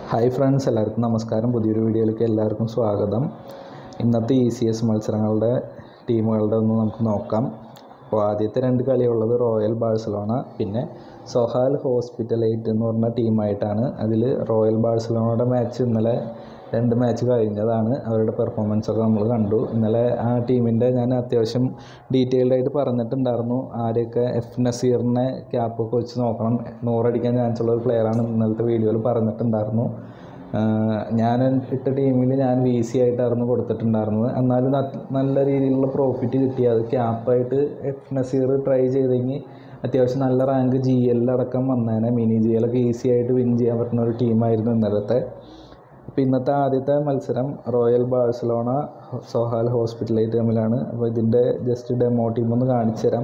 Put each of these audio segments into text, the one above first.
Hi friends, എല്ലാവർക്കും നമസ്കാരം. പുതിയൊരു വീഡിയോയിലേക്ക് എല്ലാവർക്കും സ്വാഗതം. ഇന്നത്തെ ECS മത്സരങ്ങളുടെ ടീമുകളുടെ ഒന്ന് നമുക്ക് നോക്കാം. അപ്പോൾ ആദ്യത്തെ രണ്ട് കളിയുള്ളത് റോയൽ ബാഴ്സലോണ പിന്നെ സൊഹാൽ ഹോസ്പിറ്റലൈറ്റ് എന്ന് പറഞ്ഞ ടീമായിട്ടാണ്. അതിൽ റോയൽ ബാഴ്സലോണയുടെ മാച്ച് ഇന്നലെ 2 മാച്ച് കഴിഞ്ഞതാണ്. അവരുടെ പെർഫോമൻസൊക്കെ നമ്മൾ കണ്ടു. ഇന്നലെ ആ ടീമിൻ്റെ ഞാൻ അത്യാവശ്യം ഡീറ്റെയിൽഡായിട്ട് പറഞ്ഞിട്ടുണ്ടായിരുന്നു. ആരെയൊക്കെ നസീറിനെ ക്യാപ്പൊക്കെ വെച്ച് നോക്കണം, 100 അടിക്കാൻ ചാൻസുള്ള ഒരു പ്ലെയറാണ് ഇന്നലത്തെ വീഡിയോയിൽ പറഞ്ഞിട്ടുണ്ടായിരുന്നു. ഞാൻ ഇട്ട ടീമിൽ ഞാൻ VC ആയിട്ടായിരുന്നു കൊടുത്തിട്ടുണ്ടായിരുന്നത്. എന്നാലും നല്ല രീതിയിലുള്ള പ്രോഫിറ്റ് കിട്ടി. അത് ക്യാപ്പായിട്ട് നസീർ ട്രൈ ചെയ്തെങ്കിൽ അത്യാവശ്യം നല്ല റാങ്ക് GL അടക്കം വന്നേനെ. മിനി GL ഒക്കെ ഈസി ആയിട്ട് വിൻ ചെയ്യാൻ പറ്റുന്ന ഒരു ടീമായിരുന്നു ഇന്നലത്തെ. അപ്പോൾ ഇന്നത്തെ ആദ്യത്തെ മത്സരം റോയൽ ബാഴ്സലോണ സൊഹാൽ ഹോസ്പിറ്റലൈറ്റ് തമ്മിലാണ്. അപ്പോൾ ഇതിൻ്റെ ജസ്റ്റ് ഡെമോ ടീമൊന്ന് കാണിച്ചു തരാം.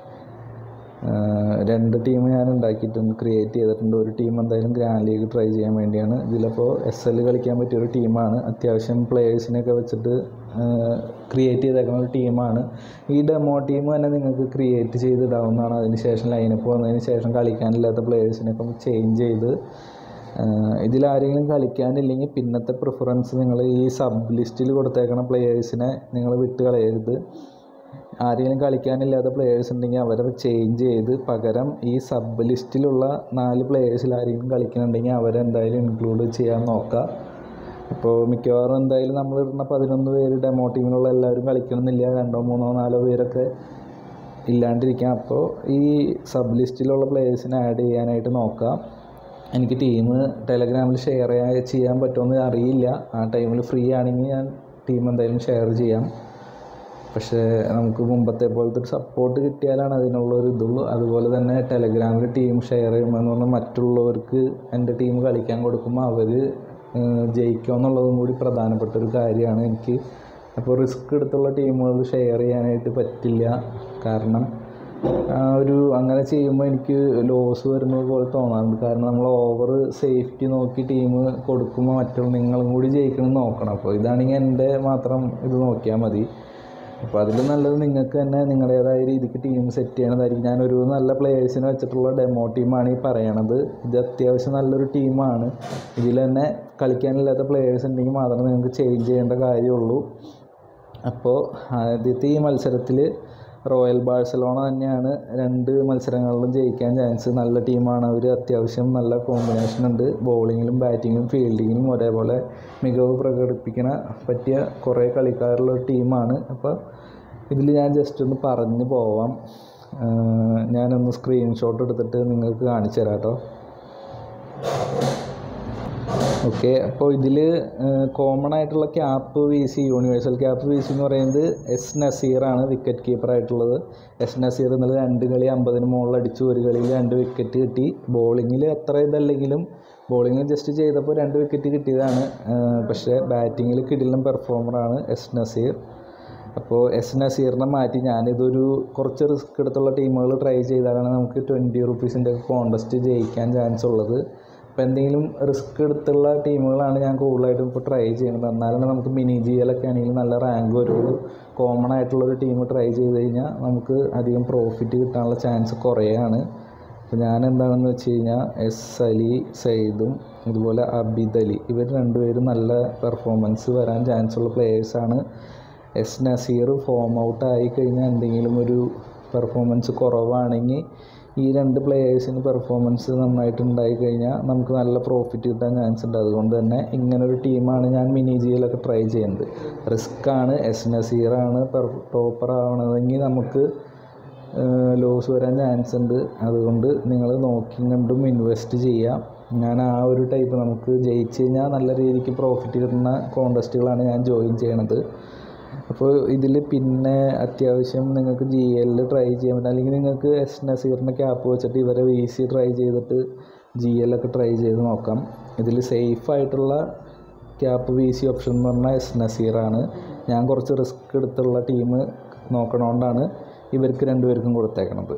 2 ടീം ഞാൻ ഉണ്ടാക്കിയിട്ടുണ്ട്, ക്രിയേറ്റ് ചെയ്തിട്ടുണ്ട്. ഒരു ടീം എന്തായാലും ഗ്രാൻഡ് ലീഗ് ട്രൈ ചെയ്യാൻ വേണ്ടിയാണ്. ഇതിലപ്പോൾ SL കളിക്കാൻ പറ്റിയൊരു ടീമാണ്. അത്യാവശ്യം പ്ലേയേഴ്സിനെയൊക്കെ വെച്ചിട്ട് ക്രിയേറ്റ് ചെയ്തേക്കുന്ന ഒരു ടീമാണ്. ഈ ഡെമോ ടീം തന്നെ നിങ്ങൾക്ക് ക്രിയേറ്റ് ചെയ്തിടാവുന്നതാണ്. അതിനുശേഷം ലൈനപ്പ് വന്നതിന് ശേഷം കളിക്കാനില്ലാത്ത പ്ലേയേഴ്സിനൊക്കെ ചേഞ്ച് ചെയ്ത് ഇതിലാരെങ്കിലും കളിക്കാനില്ലെങ്കിൽ പിന്നത്തെ പ്രിഫറൻസ് നിങ്ങൾ ഈ സബ് ലിസ്റ്റിൽ കൊടുത്തേക്കണ പ്ലേയേഴ്സിനെ നിങ്ങൾ വിട്ട് കളയരുത്. ആരെങ്കിലും കളിക്കാനില്ലാത്ത പ്ലേയേഴ്സ് ഉണ്ടെങ്കിൽ അവരെ ചേഞ്ച് ചെയ്ത് പകരം ഈ സബ് ലിസ്റ്റിലുള്ള 4 പ്ലേയേഴ്സിൽ ആരെങ്കിലും കളിക്കുന്നുണ്ടെങ്കിൽ അവരെന്തായാലും ഇൻക്ലൂഡ് ചെയ്യാൻ നോക്കുക. അപ്പോൾ മിക്കവാറും എന്തായാലും നമ്മൾ ഇടുന്ന 11 പേര് ഡെമോ ടീമിലുള്ള എല്ലാവരും കളിക്കണമെന്നില്ല. 2, 3, 4 പേരൊക്കെ ഇല്ലാണ്ടിരിക്കാം. അപ്പോൾ ഈ സബ് ലിസ്റ്റിലുള്ള പ്ലേയേഴ്സിനെ ആഡ് ചെയ്യാനായിട്ട് നോക്കാം. എനിക്ക് ടീം ടെലഗ്രാമിൽ ഷെയർ ചെയ്യാൻ പറ്റുമെന്ന് അറിയില്ല. ആ ടൈമിൽ ഫ്രീ ആണെങ്കിൽ ഞാൻ ടീം എന്തായാലും ഷെയർ ചെയ്യാം. പക്ഷേ നമുക്ക് മുമ്പത്തെ പോലത്തെ ഒരു സപ്പോർട്ട് കിട്ടിയാലാണ് അതിനുള്ളൊരു ഇതുള്ളൂ. അതുപോലെ തന്നെ ടെലഗ്രാമിൽ ടീം ഷെയർ ചെയ്യുമ്പോഴെന്ന് പറഞ്ഞാൽ മറ്റുള്ളവർക്ക് എൻ്റെ ടീം കളിക്കാൻ കൊടുക്കുമ്പോൾ അവർ ജയിക്കുക എന്നുള്ളതും കൂടി പ്രധാനപ്പെട്ട ഒരു കാര്യമാണ് എനിക്ക്. അപ്പോൾ റിസ്ക് എടുത്തുള്ള ടീമുകൾ ഷെയർ ചെയ്യാനായിട്ട് പറ്റില്ല. കാരണം അങ്ങനെ ചെയ്യുമ്പോൾ എനിക്ക് ലോസ് വരുന്നത് പോലെ തോന്നാറുണ്ട്. കാരണം നമ്മൾ ഓവർ സേഫ്റ്റി നോക്കി ടീം കൊടുക്കുമ്പോൾ മറ്റുള്ള നിങ്ങളും കൂടി ജയിക്കണം നോക്കണം. അപ്പോൾ ഇതാണെങ്കിൽ എൻ്റെ മാത്രം ഇത് നോക്കിയാൽ മതി. അപ്പോൾ അതിൽ നല്ലത് നിങ്ങൾക്ക് തന്നെ നിങ്ങളുടേതായ രീതിക്ക് ടീം സെറ്റ് ചെയ്യണതായിരിക്കും. ഞാനൊരു നല്ല പ്ലേയേഴ്സിനെ വെച്ചിട്ടുള്ള ഡെമോ ടീമാണ് ഈ പറയണത്. ഇത് അത്യാവശ്യം നല്ലൊരു ടീമാണ്. ഇതിൽ തന്നെ കളിക്കാനില്ലാത്ത പ്ലേയേഴ്സ് ഉണ്ടെങ്കിൽ മാത്രമേ നിങ്ങൾക്ക് ചേഞ്ച് ചെയ്യേണ്ട കാര്യമുള്ളൂ. അപ്പോൾ ആദ്യത്തെ ഈ മത്സരത്തിൽ റോയൽ ബാഴ്സലോണ തന്നെയാണ് 2 മത്സരങ്ങളിലും ജയിക്കാൻ ചാൻസ്. നല്ല ടീമാണ് അവർ. അത്യാവശ്യം നല്ല കോമ്പിനേഷൻ ഉണ്ട്. ബോളിങ്ങിലും ബാറ്റിങ്ങിലും ഫീൽഡിങ്ങിലും ഒരേപോലെ മികവ് പ്രകടിപ്പിക്കാൻ പറ്റിയ കുറേ കളിക്കാരുള്ള ടീമാണ്. അപ്പോൾ ഇതിൽ ഞാൻ ജസ്റ്റ് ഒന്ന് പറഞ്ഞു പോവാം. ഞാനൊന്ന് സ്ക്രീൻഷോട്ട് എടുത്തിട്ട് നിങ്ങൾക്ക് കാണിച്ചു തരാം കേട്ടോ. ഓക്കെ, അപ്പോൾ ഇതിൽ കോമൺ ആയിട്ടുള്ള cap VC, universal cap VC എന്ന് പറയുന്നത് നസീറാണ് വിക്കറ്റ് കീപ്പറായിട്ടുള്ളത്. നസീർ ഇന്നലെ 2 കളി 50-ന് മുകളിൽ അടിച്ചു. ഒരു കളിയിൽ 2 വിക്കറ്റ് കിട്ടി. ബോളിങ്ങിൽ അത്ര ഇതല്ലെങ്കിലും ബോളിങ് ജസ്റ്റ് ചെയ്തപ്പോൾ 2 വിക്കറ്റ് കിട്ടിയതാണ്. പക്ഷേ ബാറ്റിങ്ങിൽ കിടിലൻ പെർഫോമറാണ് നസീർ. അപ്പോൾ നസീറിനെ മാറ്റി ഞാനിതൊരു കുറച്ച് റിസ്ക് എടുത്തുള്ള ടീമുകൾ ട്രൈ ചെയ്താലാണ് നമുക്ക് 20 റുപ്പീസിൻ്റെ കോൺടെസ്റ്റ് ജയിക്കാൻ ചാൻസ് ഉള്ളത്. അപ്പോൾ എന്തെങ്കിലും റിസ്ക് എടുത്തുള്ള ടീമുകളാണ് ഞാൻ കൂടുതലായിട്ടും ഇപ്പോൾ ട്രൈ ചെയ്യുന്നത്. എന്നാലാണ് നമുക്ക് മിനി GL ഒക്കെ ആണെങ്കിൽ നല്ല റാങ്ക് വരുള്ളൂ. കോമൺ ആയിട്ടുള്ളൊരു ടീം ട്രൈ ചെയ്ത് കഴിഞ്ഞാൽ നമുക്ക് അധികം പ്രോഫിറ്റ് കിട്ടാനുള്ള ചാൻസ് കുറയാണ്. അപ്പോൾ ഞാൻ എന്താണെന്ന് വെച്ച് കഴിഞ്ഞാൽ അലി സയ്യിദും അതുപോലെ അബിദ് അലി, ഇവർ 2 പേരും നല്ല പെർഫോമൻസ് വരാൻ ചാൻസ് ഉള്ള പ്ലേയേഴ്സാണ്. നസീർ ഫോം ഔട്ട് ആയിക്കഴിഞ്ഞാൽ എന്തെങ്കിലും ഒരു പെർഫോമൻസ് കുറവാണെങ്കിൽ ഈ 2 പ്ലേയേഴ്സിന് പെർഫോമൻസ് നന്നായിട്ട് ഉണ്ടായിക്കഴിഞ്ഞാൽ നമുക്ക് നല്ല പ്രോഫിറ്റ് കിട്ടാൻ ചാൻസ് ഉണ്ട്. അതുകൊണ്ട് തന്നെ ഇങ്ങനൊരു ടീമാണ് ഞാൻ മിനി GL ഒക്കെ ട്രൈ ചെയ്യുന്നത്. റിസ്ക്കാണ്. നസീറാണ് ടോപ്പർ ആവണതെങ്കിൽ നമുക്ക് ലോസ് വരാൻ ചാൻസ് ഉണ്ട്. അതുകൊണ്ട് നിങ്ങൾ നോക്കിയും കണ്ടും ഇൻവെസ്റ്റ് ചെയ്യാം. ഞാൻ ആ ഒരു ടൈപ്പ് നമുക്ക് ജയിച്ച് കഴിഞ്ഞാൽ നല്ല രീതിക്ക് പ്രോഫിറ്റ് കിട്ടുന്ന കോൺടെസ്റ്റുകളാണ് ഞാൻ ജോയിൻ ചെയ്യണത്. അപ്പോൾ ഇതിൽ പിന്നെ അത്യാവശ്യം നിങ്ങൾക്ക് GL ട്രൈ ചെയ്യാൻ പറ്റും. അല്ലെങ്കിൽ നിങ്ങൾക്ക് നസീറിൻ്റെ ക്യാപ്പ് വെച്ചിട്ട് ഇവരെ VC ട്രൈ ചെയ്തിട്ട് GL ഒക്കെ ട്രൈ ചെയ്ത് നോക്കാം. ഇതിൽ സേഫായിട്ടുള്ള ക്യാപ്പ് VC ഓപ്ഷൻ എന്ന് പറഞ്ഞാൽ നസീറാണ്. ഞാൻ കുറച്ച് റിസ്ക് എടുത്തുള്ള ടീം നോക്കണോണ്ടാണ് ഇവർക്ക് 2 പേർക്കും കൊടുത്തേക്കണത്.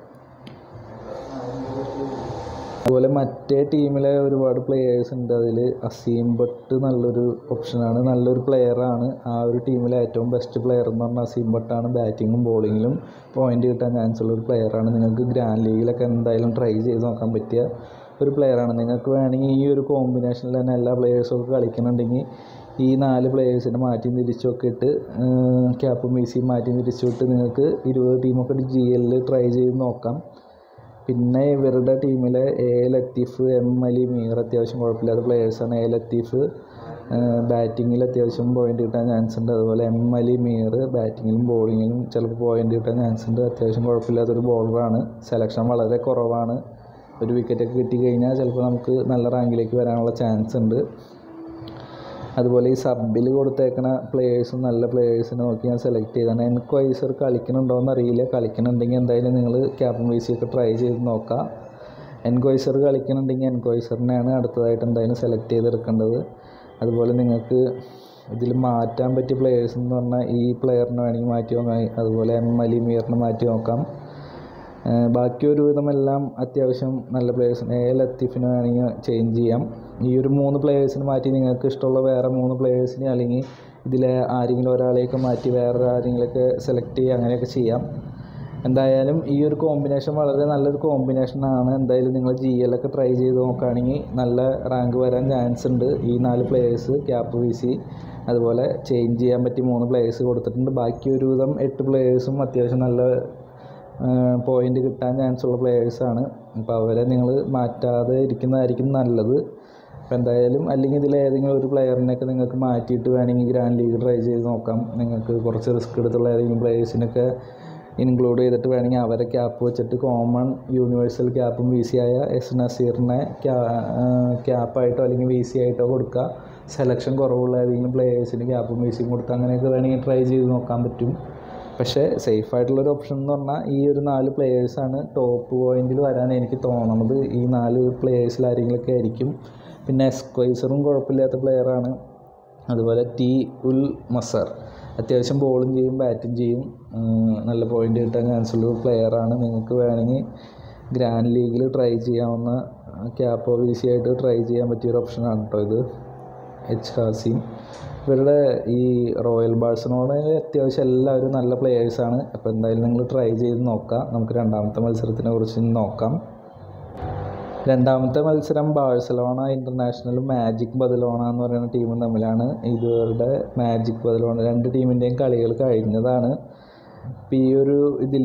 അതുപോലെ മറ്റേ ടീമിലെ ഒരുപാട് പ്ലെയേഴ്സ് ഉണ്ട്. അതിൽ അസീം ഭട്ട് നല്ലൊരു ഓപ്ഷനാണ്, നല്ലൊരു പ്ലെയറാണ്. ആ ഒരു ടീമിലെ ഏറ്റവും ബെസ്റ്റ് പ്ലെയർ എന്ന് പറഞ്ഞാൽ അസീം ഭട്ടാണ്. ബാറ്റിങ്ങും ബോളിങ്ങിലും പോയിൻ്റ് കിട്ടാൻ ചാൻസ് ഉള്ളൊരു പ്ലെയറാണ്. നിങ്ങൾക്ക് ഗ്രാൻഡ് ലീഗിലൊക്കെ എന്തായാലും ട്രൈ ചെയ്ത് നോക്കാൻ പറ്റിയ ഒരു പ്ലെയറാണ്. നിങ്ങൾക്ക് വേണമെങ്കിൽ ഈ ഒരു കോമ്പിനേഷനിൽ തന്നെ എല്ലാ പ്ലെയേഴ്സൊക്കെ കളിക്കുന്നുണ്ടെങ്കിൽ ഈ 4 പ്ലെയേഴ്സിനെ മാറ്റി തിരിച്ചൊക്കെ ഇട്ട് ക്യാപ്പും വീസിയും മാറ്റി തിരിച്ചിട്ട് നിങ്ങൾക്ക് 20 ടീമൊക്കെ GL ട്രൈ ചെയ്ത് നോക്കാം. പിന്നെ ഇവരുടെ ടീമിലെ ലത്തീഫ്, അലി, മീർ അത്യാവശ്യം കുഴപ്പമില്ലാത്ത പ്ലെയേഴ്സാണ്. ലത്തീഫ് ബാറ്റിങ്ങിൽ അത്യാവശ്യം പോയിൻ്റ് കിട്ടാൻ ചാൻസ് ഉണ്ട്. അതുപോലെ അലി, മീർ ബാറ്റിങ്ങിലും ബോളിങ്ങിലും ചിലപ്പോൾ പോയിൻ്റ് കിട്ടാൻ ചാൻസ് ഉണ്ട്. അത്യാവശ്യം കുഴപ്പമില്ലാത്തൊരു ബോളറാണ്. സെലക്ഷൻ വളരെ കുറവാണ്. ഒരു വിക്കറ്റൊക്കെ കിട്ടിക്കഴിഞ്ഞാൽ ചിലപ്പോൾ നമുക്ക് നല്ല റാങ്കിലേക്ക് വരാനുള്ള ചാൻസ് ഉണ്ട്. അതുപോലെ ഈ സബിൽ കൊടുത്തേക്കണ പ്ലെയേഴ്സും നല്ല പ്ലെയേഴ്സിനെ നോക്കി ഞാൻ സെലക്ട് ചെയ്താണ്. എൻക്വൈസർ കളിക്കണുണ്ടോയെന്ന് അറിയില്ല. കളിക്കണുണ്ടെങ്കിൽ എന്തായാലും നിങ്ങൾ ക്യാപ്പും വീസിയൊക്കെ ട്രൈ ചെയ്ത് നോക്കാം. എൻക്വൈസർ കളിക്കണുണ്ടെങ്കിൽ എൻക്വൈസറിനെയാണ് അടുത്തതായിട്ട് എന്തായാലും സെലക്ട് ചെയ്തെടുക്കേണ്ടത്. അതുപോലെ നിങ്ങൾക്ക് ഇതിൽ മാറ്റാൻ പറ്റിയ പ്ലെയേഴ്സ് എന്ന് പറഞ്ഞാൽ ഈ പ്ലെയറിനെ വേണമെങ്കിൽ മാറ്റി നോക്കാം. അതുപോലെ അലി, മീറിനെ മാറ്റി നോക്കാം. ബാക്കി ഒരുവിധമെല്ലാം അത്യാവശ്യം നല്ല പ്ലെയേഴ്സിനെ ലത്തീഫിനെ വേണമെങ്കിൽ ചേഞ്ച് ചെയ്യാം. ഈ ഒരു 3 പ്ലെയേഴ്സിന് മാറ്റി നിങ്ങൾക്ക് ഇഷ്ടമുള്ള വേറെ 3 പ്ലെയേഴ്സിനെ അല്ലെങ്കിൽ ഇതിലെ ആരെങ്കിലും ഒരാളെയൊക്കെ മാറ്റി വേറെ ആരെങ്കിലുമൊക്കെ സെലക്ട് ചെയ്യുക, അങ്ങനെയൊക്കെ ചെയ്യാം. എന്തായാലും ഈ ഒരു കോമ്പിനേഷൻ വളരെ നല്ലൊരു കോമ്പിനേഷനാണ്. എന്തായാലും നിങ്ങൾ GL ഒക്കെ ട്രൈ ചെയ്ത് നോക്കുകയാണെങ്കിൽ നല്ല റാങ്ക് വരാൻ ചാൻസ് ഉണ്ട്. ഈ 4 പ്ലെയേഴ്സ് ക്യാപ്പ് വീസി അതുപോലെ ചേഞ്ച് ചെയ്യാൻ പറ്റി 3 പ്ലെയേഴ്സ് കൊടുത്തിട്ടുണ്ട്. ബാക്കി ഒരുവിധം 8 പ്ലെയേഴ്സും അത്യാവശ്യം നല്ല പോയിൻ്റ് കിട്ടാൻ ചാൻസ് ഉള്ള പ്ലെയേഴ്സാണ്. അപ്പോൾ അവരെ നിങ്ങൾ മാറ്റാതെ ഇരിക്കുന്നതായിരിക്കും നല്ലത്. അപ്പോൾ എന്തായാലും അല്ലെങ്കിൽ ഇതിലേതെങ്കിലും ഒരു പ്ലെയറിനെയൊക്കെ നിങ്ങൾക്ക് മാറ്റിയിട്ട് വേണമെങ്കിൽ ഗ്രാൻഡ് ലീഗ് ട്രൈ ചെയ്ത് നോക്കാം. നിങ്ങൾക്ക് കുറച്ച് റിസ്ക് എടുത്തുള്ള ഏതെങ്കിലും പ്ലെയേഴ്സിനൊക്കെ ഇൻക്ലൂഡ് ചെയ്തിട്ട് വേണമെങ്കിൽ അവരെ ക്യാപ്പ് വെച്ചിട്ട് കോമൺ യൂണിവേഴ്സൽ ക്യാപ്പും VC ആയ നസീറിനെ ക്യാപ്പായിട്ടോ അല്ലെങ്കിൽ VC ആയിട്ടോ കൊടുക്കുക. സെലക്ഷൻ കുറവുള്ള ഏതെങ്കിലും പ്ലെയേഴ്സിന് ക്യാപ്പും VCയും കൊടുക്കുക. അങ്ങനെയൊക്കെ വേണമെങ്കിൽ ട്രൈ ചെയ്ത് നോക്കാൻ പറ്റും. പക്ഷേ സേഫായിട്ടുള്ളൊരു ഓപ്ഷൻ എന്ന് പറഞ്ഞാൽ ഈ ഒരു 4 പ്ലെയേഴ്സാണ് ടോപ്പ് പോയിന്റിൽ വരാൻ എനിക്ക് തോന്നുന്നത്. ഈ 4 പ്ലെയേഴ്സിൽ ആരെങ്കിലുമൊക്കെ ആയിരിക്കും. പിന്നെ എസ്ക്വൈസറും കുഴപ്പമില്ലാത്ത പ്ലെയറാണ്. അതുപോലെ ഉൽ മസർ അത്യാവശ്യം ബോളും ചെയ്യും ബാറ്റും ചെയ്യും. നല്ല പോയിൻ്റ് കിട്ടാൻ ചാൻസ് ഉള്ള പ്ലെയറാണ്. നിങ്ങൾക്ക് വേണമെങ്കിൽ ഗ്രാൻഡ് ലീഗിൽ ട്രൈ ചെയ്യാവുന്ന ക്യാപ്പോ VC ആയിട്ട് ട്രൈ ചെയ്യാൻ പറ്റിയൊരു ഓപ്ഷനാണ് കേട്ടോ ഇത്. ഹാസിം ഇവരുടെ ഈ റോയൽ ബാഴ്സലോണയിൽ അത്യാവശ്യം എല്ലാവരും നല്ല പ്ലെയേഴ്സാണ്. അപ്പോൾ എന്തായാലും നിങ്ങൾ ട്രൈ ചെയ്ത് നോക്കാം. നമുക്ക് രണ്ടാമത്തെ മത്സരത്തിനെ കുറിച്ച് നോക്കാം. രണ്ടാമത്തെ മത്സരം ബാഴ്സലോണ ഇൻ്റർനാഷണലും മാജിക് ബദലോണ എന്ന് പറയുന്ന ടീമും തമ്മിലാണ്. ഇവരുടെ മാജിക് ബദലോണ 2 ടീമിൻ്റെയും കളികൾ കഴിഞ്ഞതാണ്. ഇപ്പോൾ ഈ ഒരു ഇതിൽ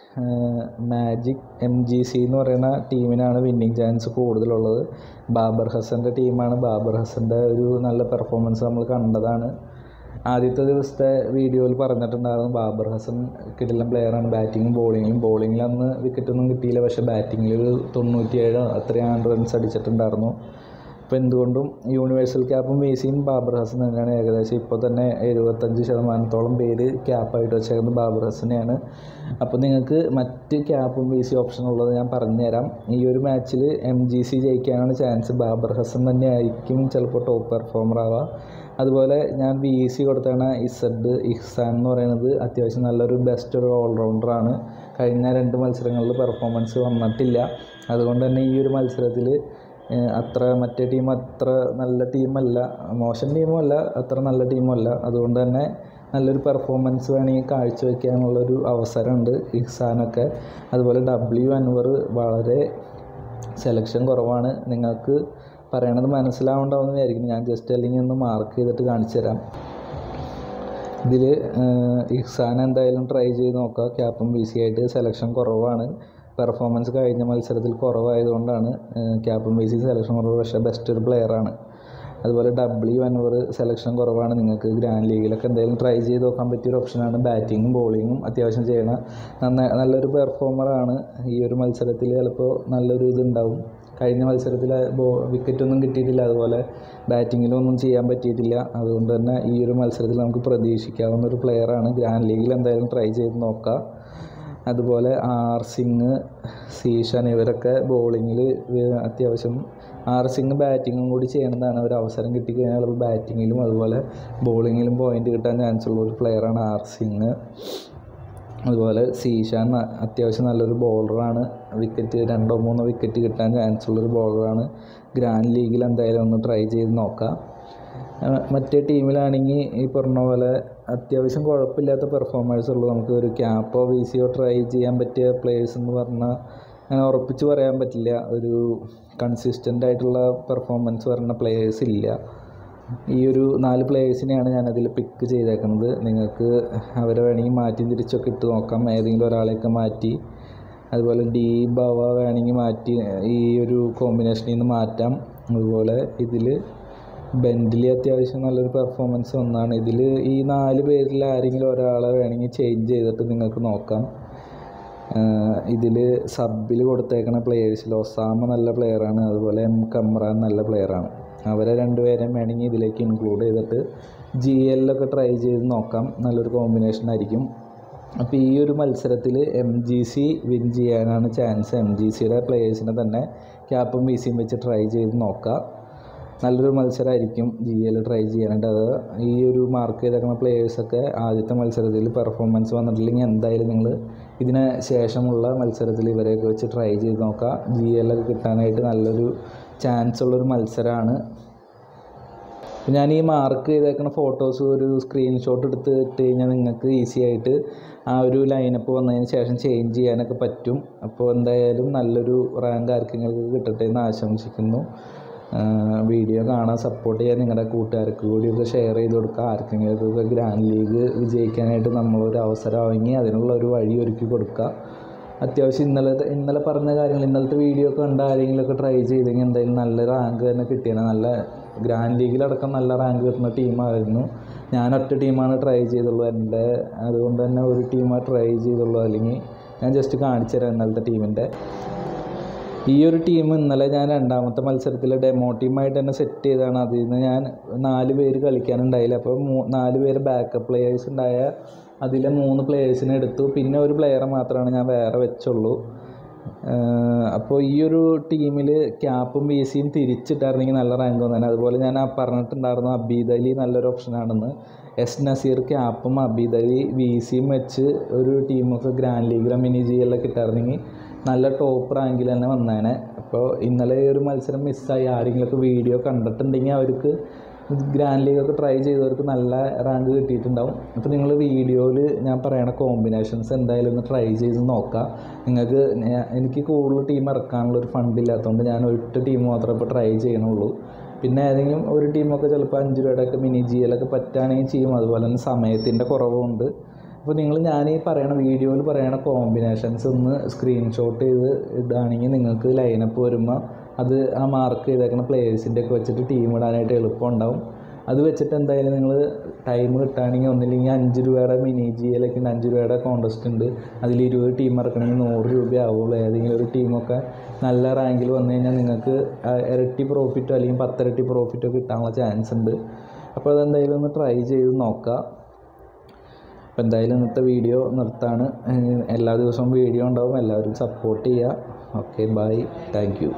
മാജിക് MGC എന്ന് പറയുന്ന ടീമിനാണ് വിന്നിങ് ചാൻസ് കൂടുതലുള്ളത്. ബാബർ ഹസൻ്റെ ടീമാണ്. ബാബർ ഹസൻ്റെ ഒരു നല്ല പെർഫോമൻസ് നമ്മൾ കണ്ടതാണ്. ആദ്യത്തെ ദിവസത്തെ വീഡിയോയിൽ പറഞ്ഞിട്ടുണ്ടായിരുന്നു ബാബർ ഹസൻ കിടിലൻ പ്ലെയറാണ്. ബാറ്റിങ്ങും ബോളിങ്ങിൽ അന്ന് വിക്കറ്റൊന്നും കിട്ടിയില്ല. പക്ഷേ ബാറ്റിങ്ങിൽ ഒരു 97 അത്രയും റൺസ് അടിച്ചിട്ടുണ്ടായിരുന്നു. അപ്പോൾ എന്തുകൊണ്ടും യൂണിവേഴ്സൽ ക്യാപ്പും VCയും ബാബർ ഹസൻ തന്നെയാണ്. ഏകദേശം ഇപ്പോൾ തന്നെ 75% പേര് ക്യാപ്പായിട്ട് വെച്ചേക്കുന്നത് ബാബർ ഹസനെയാണ്. അപ്പോൾ നിങ്ങൾക്ക് മറ്റ് ക്യാപ്പും VC ഓപ്ഷൻ ഉള്ളത് ഞാൻ പറഞ്ഞുതരാം. ഈ ഒരു മാച്ചിൽ MGC ജയിക്കാനാണ് ചാൻസ്. ബാബർ ഹസൻ തന്നെ ആയിരിക്കും ചിലപ്പോൾ ടോപ്പ് പെർഫോമർ ആവുക. അതുപോലെ ഞാൻ VC കൊടുത്താണ് ഇഹ്സാൻ എന്ന് പറയുന്നത്. അത്യാവശ്യം നല്ലൊരു ബെസ്റ്റ് ഒരു ഓൾറൗണ്ടറാണ്. കഴിഞ്ഞ 2 മത്സരങ്ങളിൽ പെർഫോമൻസ് വന്നിട്ടില്ല. അതുകൊണ്ട് തന്നെ ഈ ഒരു മത്സരത്തിൽ മറ്റേ ടീം അത്ര നല്ല ടീമല്ല, മോശം ടീമുമല്ല, അത്ര നല്ല ടീമുമല്ല. അതുകൊണ്ട് തന്നെ നല്ലൊരു പെർഫോമൻസ് വേണമെങ്കിൽ കാഴ്ചവെക്കാനുള്ളൊരു അവസരമുണ്ട് ഇഹ്സാനൊക്കെ. അതുപോലെ അൻവർ വളരെ സെലക്ഷൻ കുറവാണ്. നിങ്ങൾക്ക് പറയണത് മനസ്സിലാവുണ്ടാവുമെന്ന് വിചാരിക്കുന്നു. ഞാൻ ജസ്റ്റ് അല്ലെങ്കിൽ ഒന്ന് മാർക്ക് ചെയ്തിട്ട് കാണിച്ചു തരാം. ഇതിൽ ഇഹ്സാൻ എന്തായാലും ട്രൈ ചെയ്ത് നോക്കുക. ക്യാപ്പും VC ആയിട്ട് സെലക്ഷൻ കുറവാണ്. പെർഫോമൻസ് കഴിഞ്ഞ മത്സരത്തിൽ കുറവായതുകൊണ്ടാണ് ക്യാപ്പും VC സെലക്ഷൻ കുറവ്. പക്ഷേ ബെസ്റ്റ് ഒരു പ്ലെയറാണ്. അതുപോലെ അൻവർ സെലക്ഷൻ കുറവാണ്. നിങ്ങൾക്ക് ഗ്രാൻഡ് ലീഗിലൊക്കെ എന്തായാലും ട്രൈ ചെയ്ത് നോക്കാൻ പറ്റിയൊരു ഓപ്ഷനാണ്. ബാറ്റിങ്ങും ബോളിങ്ങും അത്യാവശ്യം ചെയ്യണ നല്ലൊരു പെർഫോമറാണ്. ഈ ഒരു മത്സരത്തിൽ ചിലപ്പോൾ നല്ലൊരു ഇതുണ്ടാവും. കഴിഞ്ഞ മത്സരത്തിൽ വിക്കറ്റൊന്നും കിട്ടിയിട്ടില്ല. അതുപോലെ ബാറ്റിങ്ങിലൊന്നും ചെയ്യാൻ പറ്റിയിട്ടില്ല. അതുകൊണ്ട് തന്നെ ഈ ഒരു മത്സരത്തിൽ നമുക്ക് പ്രതീക്ഷിക്കാവുന്ന ഒരു പ്ലെയറാണ്. ഗ്രാൻഡ് ലീഗിൽ എന്തായാലും ട്രൈ ചെയ്ത് നോക്കാം. അതുപോലെ സിംഗ്, സീഷൻ ഇവരൊക്കെ ബോളിങ്ങിൽ അത്യാവശ്യം സിംഗ് ബാറ്റിങ്ങും കൂടി ചെയ്യണതാണ്. ഒരു അവസരം കിട്ടിക്കഴിഞ്ഞാൽ ബാറ്റിങ്ങിലും അതുപോലെ ബോളിങ്ങിലും പോയിൻ്റ് കിട്ടാൻ ചാൻസ് ഉള്ള ഒരു പ്ലെയറാണ് സിംഗ്. അതുപോലെ സീഷാൻ അത്യാവശ്യം നല്ലൊരു ബോളറാണ്. 2-3 വിക്കറ്റ് കിട്ടാൻ ചാൻസ് ഉള്ളൊരു ബോളറാണ്. ഗ്രാൻഡ് ലീഗിൽ എന്തായാലും ഒന്ന് ട്രൈ ചെയ്ത് നോക്കാം. മറ്റേ ടീമിലാണെങ്കിൽ ഈ പറഞ്ഞ പോലെ അത്യാവശ്യം കുഴപ്പമില്ലാത്ത പെർഫോമേഴ്സ് ഉള്ളൂ. നമുക്ക് ഒരു ക്യാപ്പോ VCയോ ട്രൈ ചെയ്യാൻ പറ്റിയ പ്ലേയേഴ്സ് എന്ന് പറഞ്ഞാൽ അങ്ങനെ ഉറപ്പിച്ച് പറയാൻ പറ്റില്ല. ഒരു കൺസിസ്റ്റൻ്റ് ആയിട്ടുള്ള പെർഫോമൻസ് വരുന്ന പ്ലെയേഴ്സ് ഇല്ല. ഈ ഒരു 4 പ്ലെയേഴ്സിനെയാണ് ഞാനതിൽ പിക്ക് ചെയ്തേക്കുന്നത്. നിങ്ങൾക്ക് അവരെ വേണമെങ്കിൽ മാറ്റി തിരിച്ചൊക്കെ ഇട്ട് നോക്കാം, ഏതെങ്കിലും ഒരാളെയൊക്കെ മാറ്റി. അതുപോലെ ഡി ബവ വേണമെങ്കിൽ മാറ്റി ഈ ഒരു കോമ്പിനേഷനിൽ നിന്ന് മാറ്റാം. അതുപോലെ ഇതിൽ ബെൻറ്റ്ലി അത്യാവശ്യം നല്ലൊരു പെർഫോമൻസ് ഒന്നാണ്. ഇതിൽ ഈ 4 പേരിൽ ആരെങ്കിലും ഒരാളെ വേണമെങ്കിൽ ചേഞ്ച് ചെയ്തിട്ട് നിങ്ങൾക്ക് നോക്കാം. ഇതിൽ സബിൽ കൊടുത്തേക്കുന്ന പ്ലെയേഴ്സിൽ ഒസാമ നല്ല പ്ലെയറാണ്, അതുപോലെ കമ്രാൻ നല്ല പ്ലെയറാണ്. അവരെ 2 പേരെയും വേണമെങ്കിൽ ഇതിലേക്ക് ഇൻക്ലൂഡ് ചെയ്തിട്ട് GL ട്രൈ ചെയ്ത് നോക്കാം. നല്ലൊരു കോമ്പിനേഷൻ ആയിരിക്കും. അപ്പോൾ ഈ ഒരു മത്സരത്തിൽ MGC വിൻ ചെയ്യാനാണ് ചാൻസ്. MGCയുടെ പ്ലെയേഴ്സിനെ തന്നെ ക്യാപ്പും VCയും വെച്ച് ട്രൈ ചെയ്ത് നോക്കാം. നല്ലൊരു മത്സരമായിരിക്കും GL ട്രൈ ചെയ്യാനായിട്ട്. അത് ഈ ഒരു മാർക്ക് ചെയ്തേക്കുന്ന പ്ലെയേഴ്സൊക്കെ ആദ്യത്തെ മത്സരത്തിൽ പെർഫോമൻസ് വന്നിട്ടില്ലെങ്കിൽ എന്തായാലും നിങ്ങൾ ഇതിന് ശേഷമുള്ള മത്സരത്തിൽ ഇവരെയൊക്കെ വെച്ച് ട്രൈ ചെയ്ത് നോക്കുക. GL കിട്ടാനായിട്ട് നല്ലൊരു ചാൻസ് ഉള്ളൊരു മത്സരമാണ്. ഞാൻ ഈ മാർക്ക് ചെയ്തേക്കുന്ന ഫോട്ടോസ് ഒരു സ്ക്രീൻഷോട്ട് എടുത്ത് ഇട്ട് കഴിഞ്ഞാൽ നിങ്ങൾക്ക് ഈസി ആയിട്ട് ആ ഒരു ലൈനപ്പ് വന്നതിന് ശേഷം ചേഞ്ച് ചെയ്യാനൊക്കെ പറ്റും. അപ്പോൾ എന്തായാലും നല്ലൊരു റാങ്ക് ആർക്കെങ്കിലും കിട്ടട്ടെ എന്ന് ആശംസിക്കുന്നു. വീഡിയോ കാണാൻ സപ്പോർട്ട് ചെയ്യാൻ നിങ്ങളുടെ കൂട്ടുകാർക്ക് കൂടിയൊക്കെ ഷെയർ ചെയ്ത് കൊടുക്കുക. ആർക്കെങ്കിലുമൊക്കെ ഗ്രാൻഡ് ലീഗ് വിജയിക്കാനായിട്ട് നമ്മളൊരു അവസരമാണെങ്കിൽ അതിനുള്ള ഒരു വഴി ഒരുക്കി കൊടുക്കുക. അത്യാവശ്യം ഇന്നലെ പറഞ്ഞ കാര്യങ്ങൾ, ഇന്നലത്തെ വീഡിയോ ഒക്കെ കണ്ട ആരെങ്കിലുമൊക്കെ ട്രൈ ചെയ്തെങ്കിൽ എന്തായാലും നല്ല റാങ്ക് തന്നെ കിട്ടിയാണ്. നല്ല ഗ്രാൻഡ് ലീഗിലടക്കം നല്ല റാങ്ക് കിട്ടുന്ന ടീമായിരുന്നു. ഞാൻ ഒറ്റ ടീമാണ് ട്രൈ ചെയ്തുള്ളൂ. അതുകൊണ്ട് തന്നെ ഒരു ടീമാണ് ട്രൈ ചെയ്തുള്ളൂ. അല്ലെങ്കിൽ ഞാൻ ജസ്റ്റ് കാണിച്ചു തരാം ഇന്നലത്തെ ടീമിൻ്റെ. ഈ ഒരു ടീം ഇന്നലെ ഞാൻ 2ാമത്തെ മത്സരത്തിൽ ഡെമോ ടീമായിട്ട് തന്നെ സെറ്റ് ചെയ്തതാണ്. അതിൽ നിന്ന് ഞാൻ 4 പേര് കളിക്കാനുണ്ടായില്ല. അപ്പോൾ 4 പേര് ബാക്കപ്പ് പ്ലെയേഴ്സ് ഉണ്ടായ അതിലെ 3 പ്ലെയേഴ്സിനെ എടുത്തു. പിന്നെ ഒരു പ്ലെയറെ മാത്രമാണ് ഞാൻ വേറെ വെച്ചുള്ളൂ. അപ്പോൾ ഈ ഒരു ടീമിൽ ക്യാപ്പും VCയും തിരിച്ചിട്ടായിരുന്നെങ്കിൽ നല്ല റാങ്ക് വന്നേനെ. അതുപോലെ ഞാൻ പറഞ്ഞിട്ടുണ്ടായിരുന്നു അബീദ് അലി നല്ലൊരു ഓപ്ഷനാണെന്ന്. S നസീർ ക്യാപ്പും അബീദ് അലി VCയും വെച്ച് ഒരു ടീമൊക്കെ ഗ്രാൻഡ് ലീഗിലോ മിനി GL കിട്ടായിരുന്നെങ്കിൽ നല്ല ടോപ്പ് റാങ്കിൽ തന്നെ വന്നേനെ. അപ്പോൾ ഇന്നലെ ഒരു മത്സരം മിസ്സായി. ആരെങ്കിലുമൊക്കെ വീഡിയോ കണ്ടിട്ടുണ്ടെങ്കിൽ അവർക്ക് ഗ്രാൻഡ് ലീഗൊക്കെ ട്രൈ ചെയ്തവർക്ക് നല്ല റാങ്ക് കിട്ടിയിട്ടുണ്ടാവും. അപ്പോൾ നിങ്ങൾ വീഡിയോയിൽ ഞാൻ പറയണ കോമ്പിനേഷൻസ് എന്തായാലും ഒന്ന് ട്രൈ ചെയ്ത് നോക്കാം. എനിക്ക് കൂടുതൽ ടീം ഇറക്കാനുള്ളൊരു ഫണ്ടില്ലാത്തതുകൊണ്ട് ഞാൻ ഒറ്റ ടീം മാത്രമേ ഇപ്പോൾ ട്രൈ ചെയ്യണുള്ളൂ. പിന്നെ ഏതെങ്കിലും ഒരു ടീമൊക്കെ ചിലപ്പോൾ 5 രൂപയുടെയൊക്കെ മിനി GL പറ്റുകയാണെങ്കിൽ ചെയ്യും. അതുപോലെ തന്നെ സമയത്തിൻ്റെ കുറവുണ്ട്. അപ്പോൾ ഞാൻ ഈ വീഡിയോയിൽ പറയണ കോമ്പിനേഷൻസ് ഒന്ന് സ്ക്രീൻഷോട്ട് ചെയ്ത് ഇടുകയാണെങ്കിൽ നിങ്ങൾക്ക് ലൈനപ്പ് വരുമ്പോൾ അത് ആ മാർക്ക് ചെയ്തേക്കുന്ന പ്ലെയേഴ്സിൻ്റെയൊക്കെ വെച്ചിട്ട് ടീം ഇടാനായിട്ട് എളുപ്പമുണ്ടാവും. അത് വെച്ചിട്ട് എന്തായാലും നിങ്ങൾ ടൈം കിട്ടുകയാണെങ്കിൽ ഒന്നില്ലെങ്കിൽ 5 രൂപയുടെ മിനി GL ഉണ്ട്, 5 രൂപയുടെ കോൺടെസ്റ്റ് ഉണ്ട്. അതിൽ 20 ടീം ഇറക്കണമെങ്കിൽ 100 രൂപ ആവുള്ളൂ. ഏതെങ്കിലും ഒരു ടീമൊക്കെ നല്ല റാങ്കിൽ വന്നു കഴിഞ്ഞാൽ നിങ്ങൾക്ക് ഇരട്ടി പ്രോഫിറ്റോ അല്ലെങ്കിൽ 10 ഇരട്ടി പ്രോഫിറ്റോ കിട്ടാനുള്ള ചാൻസ് ഉണ്ട്. അപ്പോൾ അതെന്തായാലും ഒന്ന് ട്രൈ ചെയ്ത് നോക്കുക. അപ്പോൾ എന്തായാലും ഇന്നത്തെ വീഡിയോ നിർത്താണ്. എല്ലാ ദിവസവും വീഡിയോ ഉണ്ടാവും. എല്ലാവരും സപ്പോർട്ട് ചെയ്യുക. Okay, bye, thank U.